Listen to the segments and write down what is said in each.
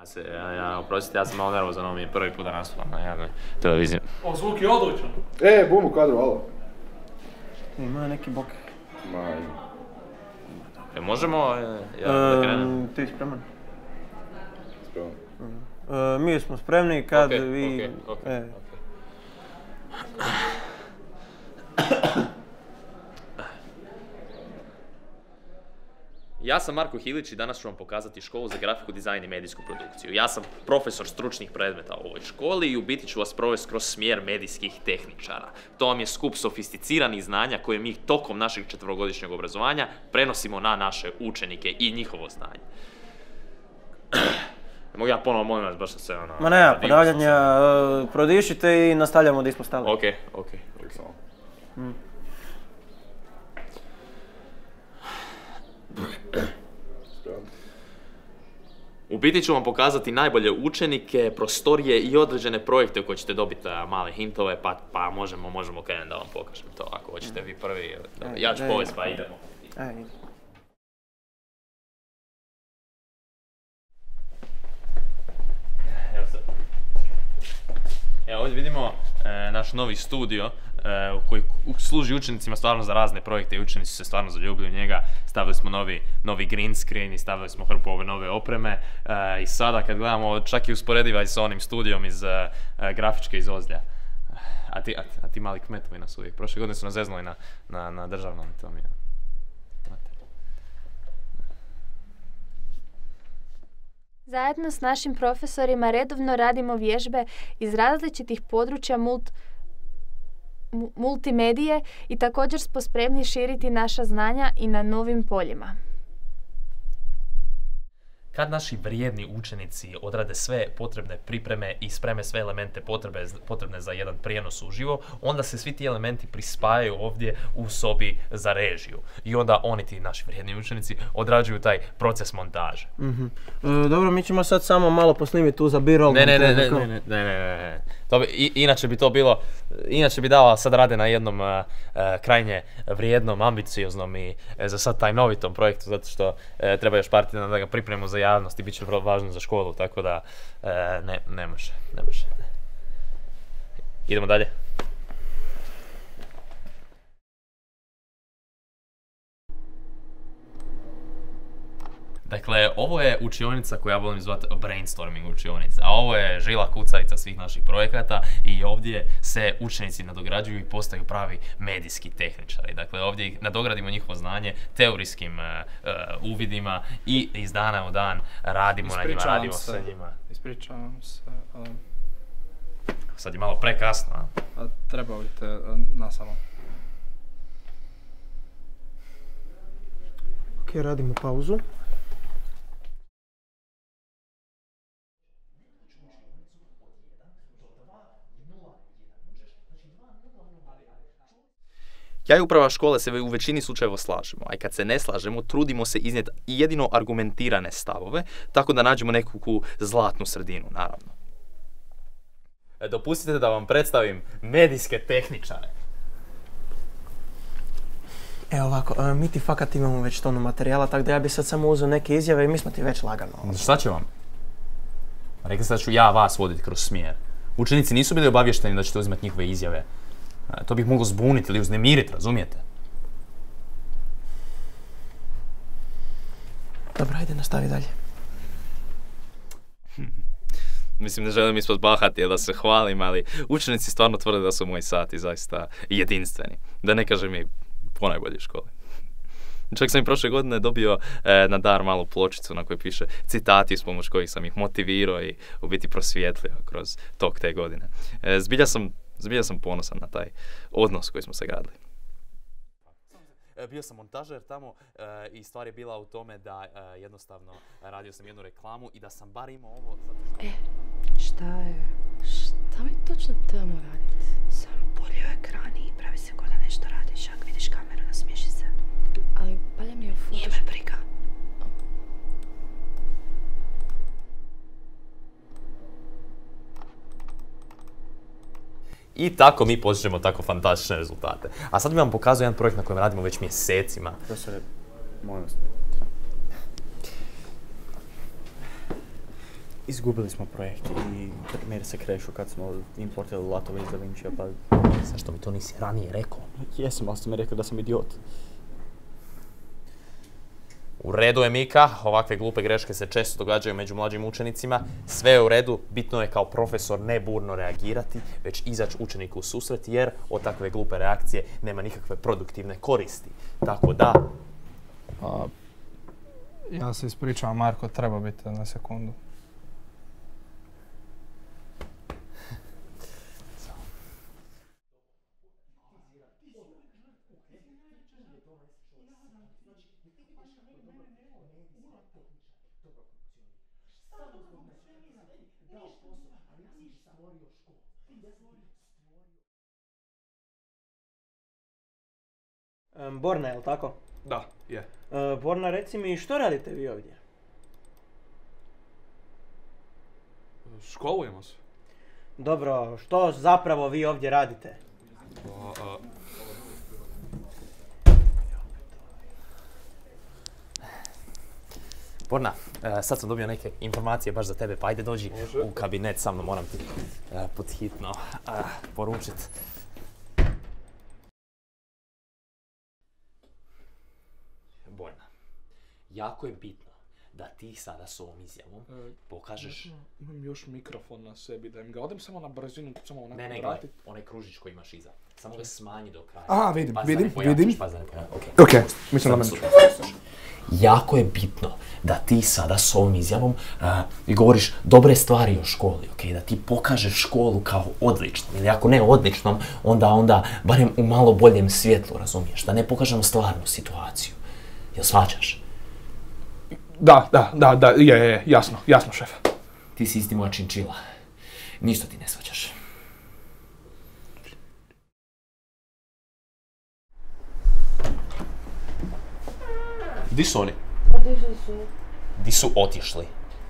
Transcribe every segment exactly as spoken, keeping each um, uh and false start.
Ja, ja, oprostite, ja sam malo nervozan, ovo mi je prvi put da nastupam na jednoj televiziji. O, zvuk je odličan. E, bum u kadru, alo. Ima neki bok. Ma, ima. E, možemo, ja, da krenem? Ti spreman? Spreman. E, mi smo spremni kad okay, vi... Okay, okay, e. okay. Ja sam Marko Hilić i danas ću vam pokazati školu za grafiku, dizajn i medijsku produkciju. Ja sam profesor stručnih predmeta u ovoj školi i u biti ću vas provesti kroz smjer medijskih tehničara. To vam je skup sofisticiranih znanja koje mi tokom našeg četverogodišnjeg obrazovanja prenosimo na naše učenike i njihovo znanje. Mogu ja ponovo, molim vas, baš sam se ono... Ma nema ponavljanja, prodišite i nastavljamo da smo stali. Okej, okej. U biti ću vam pokazati najbolje učenike, prostorije i određene projekte u koje ćete dobiti male hintove, pa, pa možemo, možemo krenuti da vam pokažem to, ako hoćete vi prvi. Ja ću povesti, pa idemo. Ajde. Evo ovdje vidimo e, naš novi studio e, koji služi učenicima stvarno za razne projekte i učenici su se stvarno zaljubili u njega. Stavili smo novi, novi green screen i stavili smo hrpu ove nove opreme e, i sada kad gledamo čak i usporediva i sa onim studijom iz e, grafičke iz Ozlja. A ti, a, a ti mali kmetovi nas uvijek. Prošle godine su nas zeznuli na, na, na državnom i to mi je. Zajedno s našim profesorima redovno radimo vježbe iz različitih područja mult, multimedije i također smo spremni širiti naša znanja i na novim poljima. Kad naši vrijedni učenici odrade sve potrebne pripreme i spreme sve elemente potrebe, potrebne za jedan prijenos uživo, onda se svi ti elementi prispajaju ovdje u sobi za režiju. I onda oni, ti naši vrijedni učenici, odrađuju taj proces montaže. Mm-hmm. e, dobro, mi ćemo sad samo malo posnimiti tu za B-roll. Ne, ne, ne, ne, ne, ne, ne, ne. To bi, i, inače bi to bilo, inače bi dala, sad rade na jednom uh, uh, krajnje vrijednom, ambicioznom i uh, za sad tajnovitom projektu, zato što uh, treba još par tjedana da ga pripremimo za javnost i bit će vrlo važno za školu, tako da uh, ne, ne može, ne može. Idemo dalje. Dakle, ovo je učionica koju ja volim zvati brainstorming učionica, a ovo je žila kucavica svih naših projekata i ovdje se učenici nadograđuju i postaju pravi medijski tehničari. Dakle, ovdje ih nadogradimo njihovo znanje teorijskim uh, uh, uvidima i iz dana u dan radimo na njima, radimo se. sa njima. Ispričavam se, ali... Sad je malo prekasno, a? A treba li te nasamo? Ok, radimo pauzu. Ja i uprava škole se u većini slučajeva slažemo, a i kad se ne slažemo, trudimo se iznijeti jedino argumentirane stavove, tako da nađemo neku zlatnu sredinu, naravno. E, dopustite da vam predstavim medijske tehničare. Evo ovako, mi ti fakat imamo već tonu materijala, tako da ja bi sad samo uzeo neke izjave i mi smo ti već lagano. Šta će vam? Rekli ste da ću ja vas voditi kroz smjer. Učenici nisu bili obavješteni da ćete uzimati njihove izjave. To bih moglo zbuniti ili uznemiriti, razumijete? Dobro, ajde, nastavi dalje. Mislim, ne želim ispod bahati da se hvalim, ali učenici stvarno tvrde da su moji sati zaista jedinstveni. Da ne kažem i ponajbolji školi. Čak sam i prošle godine dobio e, na dar malu pločicu na kojoj piše citati s pomoć kojih sam ih motivirao i u biti prosvijetlio kroz tok te godine. E, zbilja sam Zbilja sam ponosan na taj odnos koji smo se gradili. Bio sam montažer tamo e, i stvar je bila u tome da e, jednostavno radio sam jednu reklamu i da sam bar imao ovo... E, šta je? Šta mi točno trebamo raditi? Samo pulji u ekran i pravi se ko da nešto radiš, ako vidiš kameru, nasmiješi se. Ali palja mi je foto... Nije me briga. I tako mi postižemo tako fantastične rezultate. A sad bih vam pokazao jedan projekt na kojem radimo već mjesecima. Izgubili smo projekt i primjeri se krešu kad smo importirali latove iz Da Vincija, pa... Zašto mi to nisi ranije rekao? Jesam, ali ste mi rekli da sam idiot. U redu je, Mika, ovakve glupe greške se često događaju među mlađim učenicima. Sve je u redu, bitno je kao profesor ne burno reagirati, već izaći učeniku u susret, jer od takve glupe reakcije nema nikakve produktivne koristi. Tako da... Pa, ja se ispričavam, Marko, treba biti na sekundu. Um, Borna, je li tako? Da, je. Uh, Borna, reci mi, što radite vi ovdje? Školujemo se. Dobro, što zapravo vi ovdje radite? A, a... Borna, e, sad sam dobio neke informacije baš za tebe, pa ajde dođi Može. u kabinet sa mnom, moram ti e, podhitno e, poručit. Borna, jako je bitno da ti sada s ovom izjavom E, pokažeš... Imam još mikrofon na sebi, da im ga odem samo na brzinu, samo onako Ne, ne, gledaj, vratit. onaj kružić koji imaš iza. Samo ga smanji do kraja. A, vidim, Pa da vidim, ne pojačaš, vidim. Pa da ne pojačaš, okej. Okej, mislim da me Slušaj, slušaj. Jako je bitno da ti sada s ovom izjavom uh, i govoriš dobre stvari o školi, okay? Da ti pokažeš školu kao odličnom, ili ako ne odličnom, onda onda barem u malo boljem svjetlu, razumiješ? Da ne pokažemo stvarnu situaciju. Jel shvaćaš? Da, da, da, da, je, je, jasno, jasno, šef. Ti si isti moja činčila. Ništa ti ne shvaćaš. Di su oni? Otišli su. Di su otišli?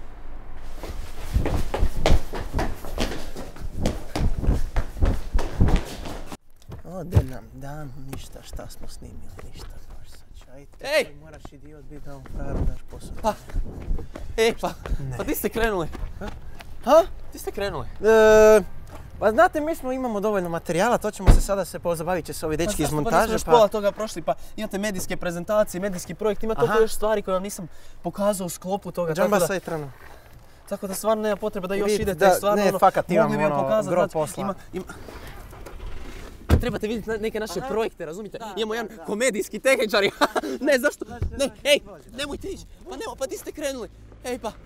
Ode nam dan, ništa, šta smo snimili, ništa. Baš sad, ajde, Ej! ti moraš idiot biti da on frajeru daš posao. Pa, ej, pa, pa di ste krenuli? Ha? Di ste krenuli? E, pa znate, mi smo imamo dovoljno materijala, to ćemo se sada se pozabavit će se ovi dečki iz montaže, Pa nismo još pola toga prošli, pa imate medijske prezentacije, medijski projekt, ima toliko Aha. još stvari koje vam nisam pokazao u sklopu toga, tako Džamba da, sajtrano. tako da stvarno nema potrebe da još Vid, idete, da, stvarno ne, ono, fakat imam mogli bi vam ono pokazati, gro znate, posla. ima, ima... Trebate vidjeti na- neke naše projekte, razumite? Imamo jedan komedijski tehničar, ne, zašto? Ne, ej, nemojte ići, pa nema, pa di ste krenuli? Ej, pa...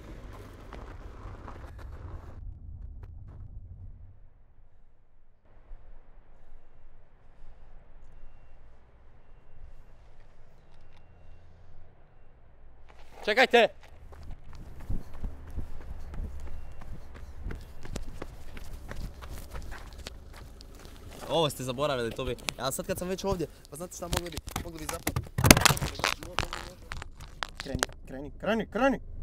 Čekajte! Ovo ste zaboravili, to bi... A sad kad sam već ovdje, pa znate šta mogli bi, mogli bi zapravo... Kreni, kreni, kreni, kreni!